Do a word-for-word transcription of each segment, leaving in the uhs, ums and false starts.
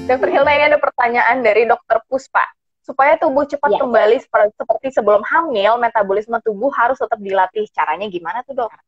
dokter Hilda, ini ada pertanyaan dari dokter Puspa. Supaya tubuh cepat Ya. kembali seperti, seperti sebelum hamil, metabolisme tubuh harus tetap dilatih. Caranya gimana tuh, dok?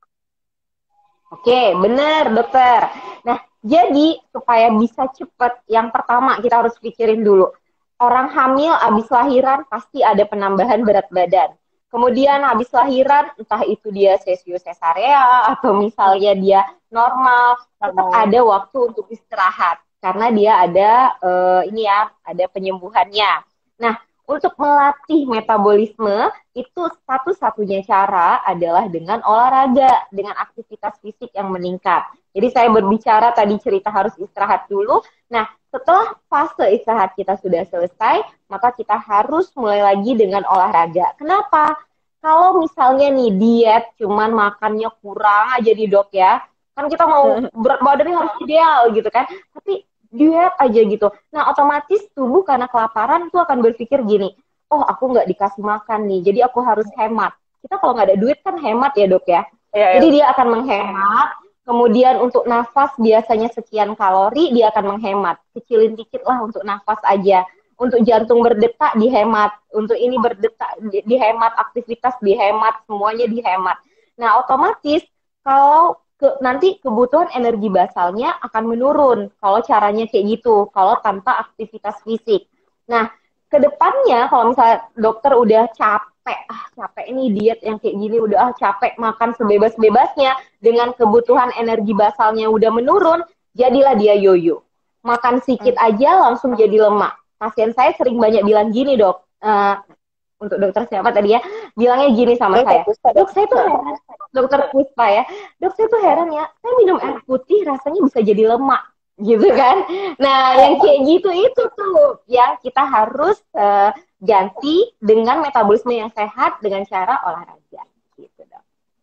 Oke, benar dokter. Nah, jadi supaya bisa cepat, yang pertama kita harus pikirin dulu. Orang hamil abis lahiran pasti ada penambahan berat badan. Kemudian habis lahiran, entah itu dia sesio sesarea atau misalnya dia normal, tetap ada waktu untuk istirahat karena dia ada uh, ini ya, ada penyembuhannya. Nah, untuk melatih metabolisme itu satu-satunya cara adalah dengan olahraga, dengan aktivitas fisik yang meningkat. Jadi saya berbicara tadi cerita harus istirahat dulu. Nah, setelah fase istirahat kita sudah selesai, maka kita harus mulai lagi dengan olahraga. Kenapa? Kalau misalnya nih diet, cuman makannya kurang aja nih dok ya, kan kita mau berat badannya harus ideal gitu kan, tapi diet aja gitu. Nah, otomatis tubuh karena kelaparan tuh akan berpikir gini, oh aku nggak dikasih makan nih, jadi aku harus hemat. Kita kalau nggak ada duit kan hemat ya dok ya. Ya, ya. Jadi dia akan menghemat. Kemudian untuk nafas biasanya sekian kalori, dia akan menghemat. Kecilin dikit lah untuk nafas aja. Untuk jantung berdetak dihemat. Untuk ini berdetak dihemat, aktivitas dihemat, semuanya dihemat. Nah, otomatis kalau ke, nanti kebutuhan energi basalnya akan menurun kalau caranya kayak gitu, kalau tanpa aktivitas fisik. Nah, kedepannya kalau misalnya dokter udah capek, ah capek ini diet yang kayak gini, udah ah capek makan sebebas-bebasnya, dengan kebutuhan energi basalnya udah menurun, jadilah dia yoyo. Makan sedikit aja langsung jadi lemak. Pasien saya sering banyak bilang gini dok, uh, untuk dokter siapa tadi ya, bilangnya gini sama saya, dok saya tuh heran, dokter Puspa ya, dok saya tuh heran ya, saya minum air putih rasanya bisa jadi lemak, gitu kan. Nah yang kayak gitu itu tuh yang kita harus uh, ganti dengan metabolisme yang sehat dengan cara olahraga, gitu dok.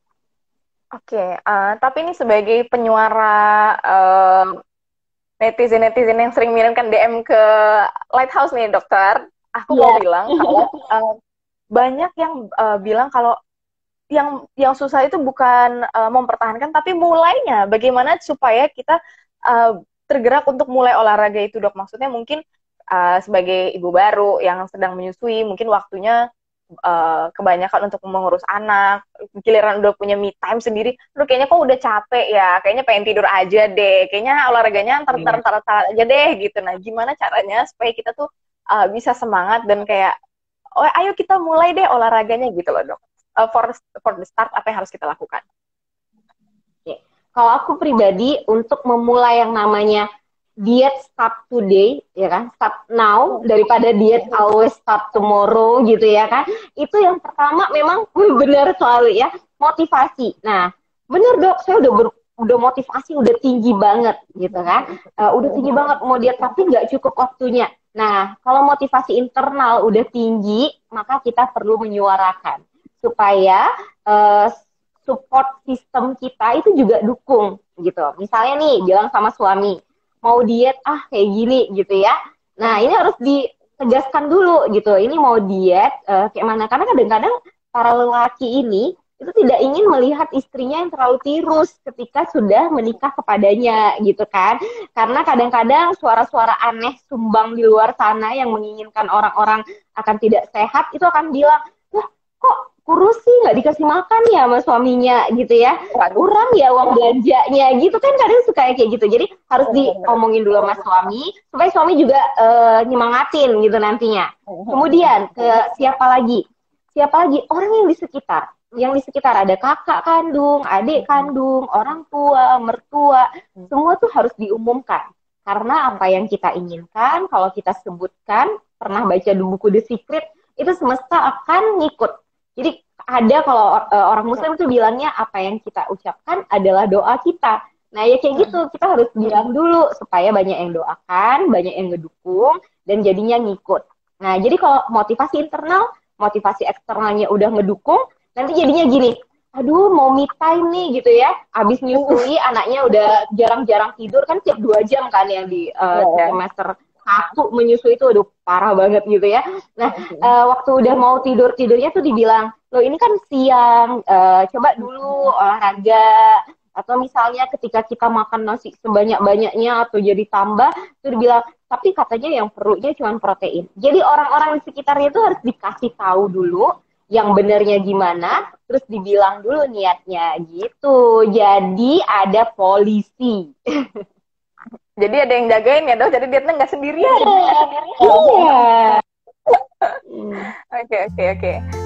Oke, okay, uh, tapi ini sebagai penyuara uh, netizen-netizen yang sering mengirimkan D M ke Lighthouse nih dokter, aku yeah. mau bilang kalau uh, banyak yang uh, bilang kalau yang yang susah itu bukan uh, mempertahankan, tapi mulainya. Bagaimana supaya kita uh, tergerak untuk mulai olahraga itu dok? Maksudnya mungkin uh, sebagai ibu baru yang sedang menyusui, mungkin waktunya Uh, kebanyakan untuk mengurus anak, giliran udah punya me time sendiri, lu kayaknya kok udah capek ya, kayaknya pengen tidur aja deh, kayaknya olahraganya ntar-ntar aja deh gitu. Nah, gimana caranya supaya kita tuh uh, bisa semangat dan kayak, oh ayo kita mulai deh olahraganya gitu loh dok. Uh, for for the start, apa yang harus kita lakukan? Oke. Kalau aku pribadi untuk memulai yang namanya diet start today, ya kan, start now daripada diet always start tomorrow gitu ya kan. Itu yang pertama memang benar selalu ya, motivasi. Nah, benar dok, saya udah ber, udah motivasi udah tinggi banget gitu kan, uh, udah tinggi banget mau diet tapi nggak cukup waktunya. Nah, kalau motivasi internal udah tinggi, maka kita perlu menyuarakan supaya uh, support sistem kita itu juga dukung gitu. Misalnya nih bilang sama suami, mau diet ah kayak gini gitu ya. Nah ini harus ditegaskan dulu gitu. Ini mau diet uh, kayak mana? Karena kadang-kadang para lelaki ini itu tidak ingin melihat istrinya yang terlalu tirus ketika sudah menikah kepadanya gitu kan. Karena kadang-kadang suara-suara aneh sumbang di luar sana yang menginginkan orang-orang akan tidak sehat itu akan bilang, wah kok kurus sih nggak dikasih makan ya sama suaminya gitu ya, kurang ya uang belanjanya gitu kan, kadang suka kayak gitu. Jadi harus diomongin dulu sama suami supaya suami juga uh, nyemangatin gitu nantinya. Kemudian ke siapa lagi siapa lagi orang yang di sekitar, yang di sekitar ada kakak kandung, adik kandung, orang tua, mertua, semua tuh harus diumumkan. Karena apa yang kita inginkan kalau kita sebutkan, pernah baca di buku The Secret, itu semesta akan ngikut. Jadi ada kalau uh, orang muslim itu bilangnya apa yang kita ucapkan adalah doa kita. Nah ya kayak gitu, kita harus bilang dulu supaya banyak yang doakan, banyak yang ngedukung, dan jadinya ngikut. Nah jadi kalau motivasi internal, motivasi eksternalnya udah ngedukung, nanti jadinya gini, aduh mau me time nih gitu ya, abis nyusui anaknya udah jarang-jarang tidur, kan tiap dua jam kan yang di uh, semester aku menyusui itu udah parah banget gitu ya. Nah, uh, waktu udah mau tidur-tidurnya tuh dibilang, loh ini kan siang, uh, coba dulu olahraga, Atau misalnya ketika kita makan nasi sebanyak-banyaknya atau jadi tambah, itu dibilang, tapi katanya yang perlunya cuma protein. Jadi orang-orang di sekitarnya itu harus dikasih tahu dulu yang benernya gimana, terus dibilang dulu niatnya gitu. Jadi ada polisi. Jadi ada yang jagain ya dok, jadi dietnya nggak sendirian. Iya. Oke oke oke.